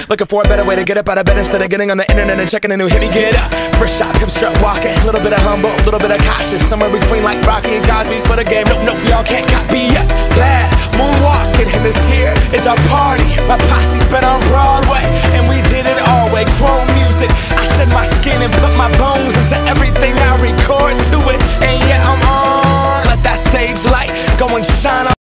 Looking for a better way to get up out of bed instead of getting on the internet and checking a new hit. Me get up, first shot, pimp strut walking, a little bit of humble, a little bit of cautious, somewhere between like Rocky and Cosby's for the game. Nope, y'all can't copy yet. Bad moonwalking, and this here is our party. My posse's been on Broadway, and we did it all way. Chrome music, I shed my skin and put my bones into everything I record to it. And yeah, I'm on. Let that stage light go and shine on.